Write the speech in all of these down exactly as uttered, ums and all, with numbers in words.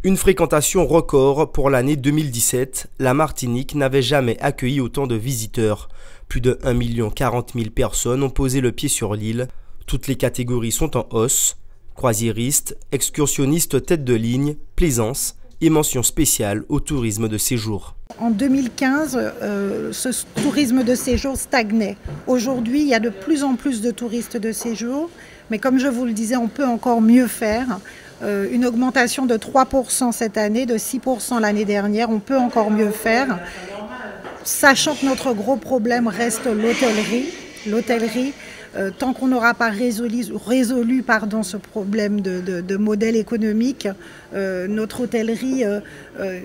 Une fréquentation record pour l'année deux mille dix-sept, la Martinique n'avait jamais accueilli autant de visiteurs. Plus de un million quarante mille personnes ont posé le pied sur l'île. Toutes les catégories sont en hausse. Croisiéristes, excursionnistes tête de ligne, plaisance et mention spéciale au tourisme de séjour. En deux mille quinze, euh, ce tourisme de séjour stagnait. Aujourd'hui, il y a de plus en plus de touristes de séjour, mais comme je vous le disais, on peut encore mieux faire. Euh, une augmentation de trois pour cent cette année, de six pour cent l'année dernière, on peut encore mieux faire. Sachant que notre gros problème reste l'hôtellerie. L'hôtellerie, euh, tant qu'on n'aura pas résolu, résolu pardon, ce problème de, de, de modèle économique, euh, notre hôtellerie euh, euh,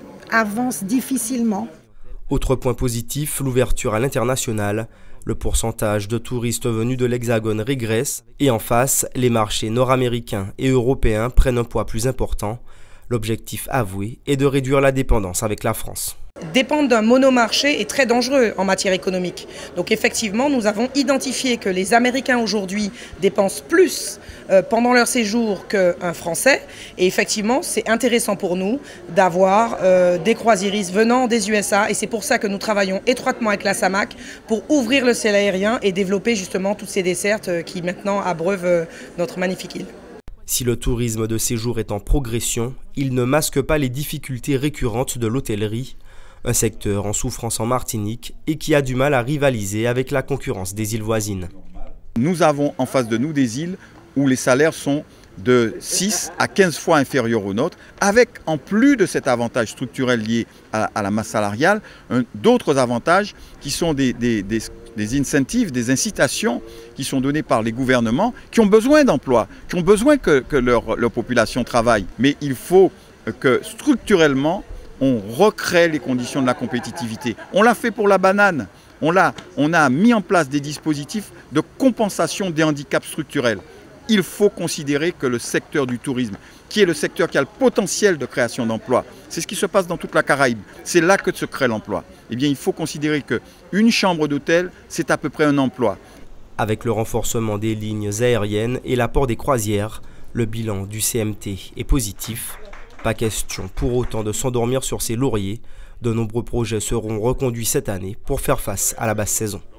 avance difficilement. Autre point positif, l'ouverture à l'international. Le pourcentage de touristes venus de l'Hexagone régresse et en face, les marchés nord-américains et européens prennent un poids plus important. L'objectif avoué est de réduire la dépendance avec la France. Dépendre d'un monomarché est très dangereux en matière économique. Donc effectivement, nous avons identifié que les Américains aujourd'hui dépensent plus euh, pendant leur séjour qu'un Français. Et effectivement, c'est intéressant pour nous d'avoir euh, des croisiéristes venant des U S A. Et c'est pour ça que nous travaillons étroitement avec la SAMAC pour ouvrir le ciel aérien et développer justement toutes ces dessertes qui maintenant abreuvent notre magnifique île. Si le tourisme de séjour est en progression, il ne masque pas les difficultés récurrentes de l'hôtellerie. Un secteur en souffrance en Martinique et qui a du mal à rivaliser avec la concurrence des îles voisines. Nous avons en face de nous des îles où les salaires sont de six à quinze fois inférieurs aux nôtres, avec en plus de cet avantage structurel lié à, à la masse salariale, d'autres avantages qui sont des, des, des, des incentives, des incitations qui sont données par les gouvernements qui ont besoin d'emplois, qui ont besoin que, que leur, leur population travaille. Mais il faut que structurellement, on recrée les conditions de la compétitivité. On l'a fait pour la banane. On a, on a mis en place des dispositifs de compensation des handicaps structurels. Il faut considérer que le secteur du tourisme, qui est le secteur qui a le potentiel de création d'emplois, c'est ce qui se passe dans toute la Caraïbe. C'est là que se crée l'emploi. Eh bien, il faut considérer qu'une chambre d'hôtel, c'est à peu près un emploi. Avec le renforcement des lignes aériennes et l'apport des croisières, le bilan du C M T est positif. Pas question pour autant de s'endormir sur ses lauriers. De nombreux projets seront reconduits cette année pour faire face à la basse saison.